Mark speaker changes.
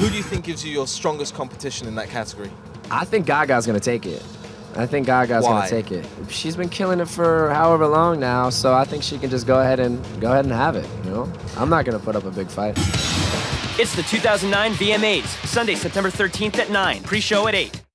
Speaker 1: Who do you think gives you your strongest competition in that category?
Speaker 2: I think Gaga's gonna take it. I think Gaga's gonna take it. She's been killing it for however long now, so I think she can just go ahead and have it. You know, I'm not gonna put up a big fight.
Speaker 3: It's the 2009 VMAs, Sunday, September 13th at 9. Pre-show at 8.